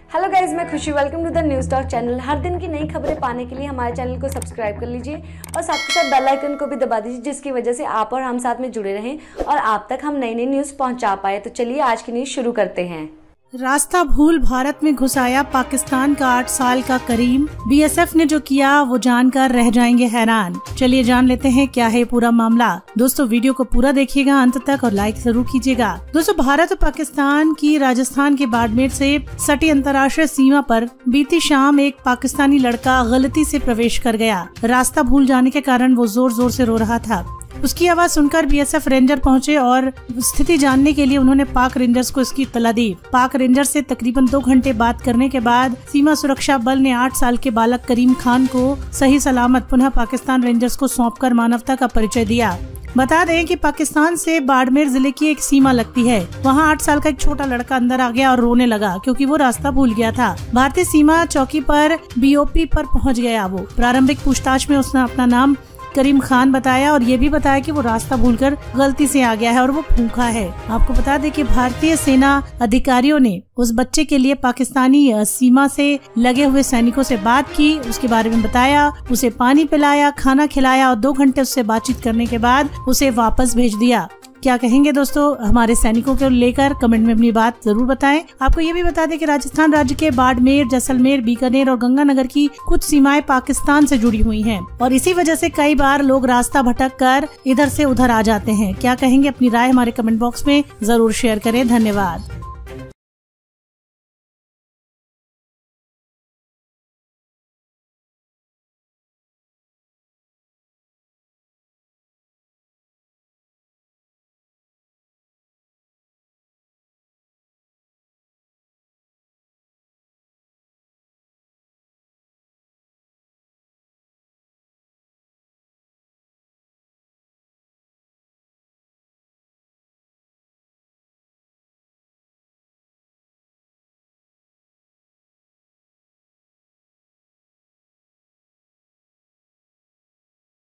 Hello guys, मैं Khushi. Welcome to the news talk channel. हर दिन की नई खबरें पाने के लिए हमारे चैनल को सब्सक्राइब कर लीजिए और साथ के साथ बेल आइकन को भी दबा दीजिए, जिसकी वजह से आप और हम साथ में जुड़े रहें और आप तक हम नई नई न्यूज़ पहुंचा पाए। तो चलिए आज की न्यूज़ शुरू करते हैं। रास्ता भूल भारत में घुस आया पाकिस्तान का 8 साल का करीम। बीएसएफ ने जो किया वो जानकर रह जाएंगे हैरान। चलिए जान लेते हैं क्या है पूरा मामला। दोस्तों वीडियो को पूरा देखिएगा अंत तक और लाइक जरूर कीजिएगा। दोस्तों भारत और पाकिस्तान की राजस्थान के बाड़मेर से सटी अंतर्राष्ट्रीय सीमा पर बीती शाम एक पाकिस्तानी लड़का गलती से प्रवेश कर गया। रास्ता भूल जाने के कारण वो जोर जोर से रो रहा था। उसकी आवाज सुनकर बीएसएफ रेंजर पहुंचे और स्थिति जानने के लिए उन्होंने पाक रेंजर्स को इसकी इत्तला दी। पाक रेंजर से तकरीबन 2 घंटे बात करने के बाद सीमा सुरक्षा बल ने 8 साल के बालक करीम खान को सही सलामत पुनः पाकिस्तान रेंजर्स को सौंपकर मानवता का परिचय दिया। बता दें कि पाकिस्तान से बाड़मेर जिले की एक सीमा लगती है। वहां 8 साल का एक छोटा लड़का अंदर आ गया और रोने लगा क्योंकि वो रास्ता भूल गया था। भारतीय सीमा चौकी पर बीओपी पर पहुंच गया। वो प्रारंभिक पूछताछ में उसने अपना नाम करीम खान बताया और ये भी बताया कि वो रास्ता भूलकर गलती से आ गया है और वो भूखा है। आपको बता दें कि भारतीय सेना अधिकारियों ने उस बच्चे के लिए पाकिस्तानी सीमा से लगे हुए सैनिकों से बात की, उसके बारे में बताया, उसे पानी पिलाया, खाना खिलाया और 2 घंटे उससे बातचीत करने के बाद उसे वापस भेज दिया। क्या कहेंगे दोस्तों हमारे सैनिकों को लेकर? कमेंट में अपनी बात जरूर बताएं। आपको ये भी बता दें कि राजस्थान राज्य के बाड़मेर, जैसलमेर, बीकानेर और गंगानगर की कुछ सीमाएं पाकिस्तान से जुड़ी हुई हैं और इसी वजह से कई बार लोग रास्ता भटक कर इधर से उधर आ जाते हैं। क्या कहेंगे? अपनी राय हमारे कमेंट बॉक्स में जरूर शेयर करें। धन्यवाद।